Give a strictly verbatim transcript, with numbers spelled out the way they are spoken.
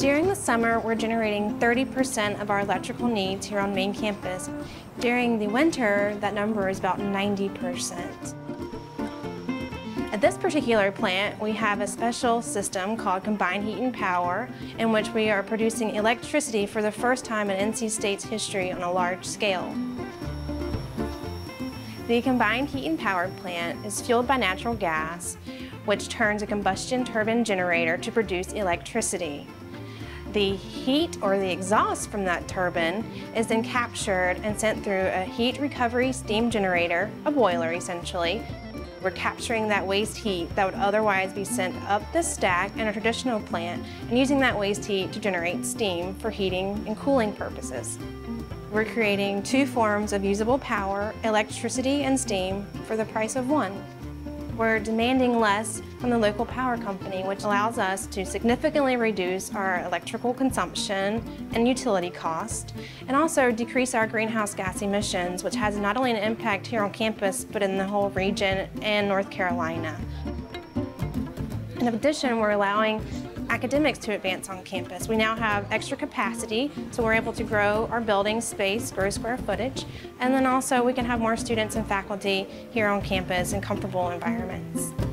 During the summer, we're generating thirty percent of our electrical needs here on main campus. During the winter, that number is about ninety percent. At this particular plant, we have a special system called combined heat and power, in which we are producing electricity for the first time in N C State's history on a large scale. The combined heat and power plant is fueled by natural gas, which turns a combustion turbine generator to produce electricity. The heat or the exhaust from that turbine is then captured and sent through a heat recovery steam generator, a boiler essentially. We're capturing that waste heat that would otherwise be sent up the stack in a traditional plant and using that waste heat to generate steam for heating and cooling purposes. We're creating two forms of usable power, electricity and steam, for the price of one. We're demanding less from the local power company, which allows us to significantly reduce our electrical consumption and utility cost, and also decrease our greenhouse gas emissions, which has not only an impact here on campus, but in the whole region and North Carolina. In addition, we're allowing academics to advance on campus. We now have extra capacity, so we're able to grow our building space, grow square footage, and then also we can have more students and faculty here on campus in comfortable environments.